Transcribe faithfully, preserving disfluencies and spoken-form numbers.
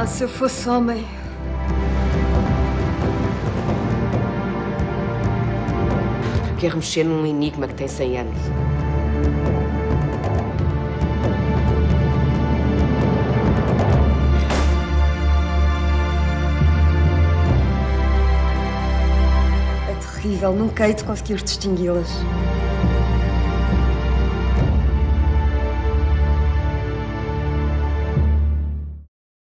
Ah, se eu fosse homem... Quero mexer num enigma que tem cem anos. É terrível, nunca hei de conseguir distingui-las.